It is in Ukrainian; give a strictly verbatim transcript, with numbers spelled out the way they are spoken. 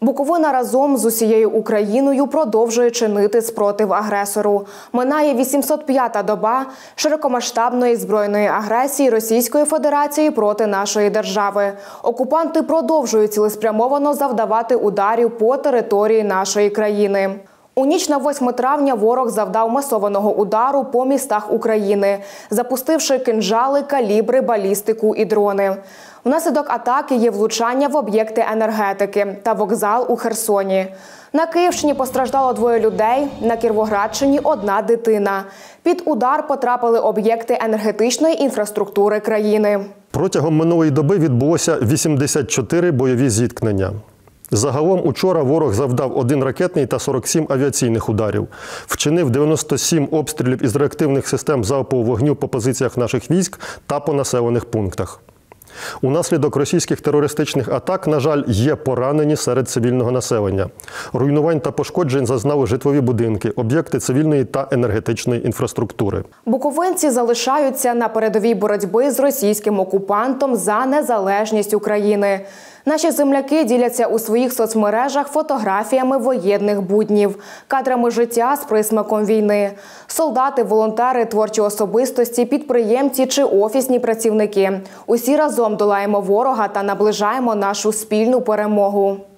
Буковина разом з усією Україною продовжує чинити спротив агресору. Минає вісімсот п'ята доба широкомасштабної збройної агресії Російської Федерації проти нашої держави. Окупанти продовжують цілеспрямовано завдавати ударів по території нашої країни. У ніч на восьме травня ворог завдав масованого удару по містах України, запустивши кинджали, калібри, балістику і дрони. Внаслідок атаки є влучання в об'єкти енергетики та вокзал у Херсоні. На Київщині постраждало двоє людей, на Кіровоградщині – одна дитина. Під удар потрапили об'єкти енергетичної інфраструктури країни. Протягом минулої доби відбулося вісімдесят чотири бойові зіткнення. Загалом учора ворог завдав один ракетний та сорок сім авіаційних ударів. Вчинив дев'яносто сім обстрілів із реактивних систем залпового вогню по позиціях наших військ та по населених пунктах. Унаслідок російських терористичних атак, на жаль, є поранені серед цивільного населення. Руйнувань та пошкоджень зазнали житлові будинки, об'єкти цивільної та енергетичної інфраструктури. Буковинці залишаються на передовій боротьби з російським окупантом за незалежність України. Наші земляки діляться у своїх соцмережах фотографіями воєнних буднів, кадрами життя з присмаком війни. Солдати, волонтери, творчі особистості, підприємці чи офісні працівники. Усі разом долаємо ворога та наближаємо нашу спільну перемогу.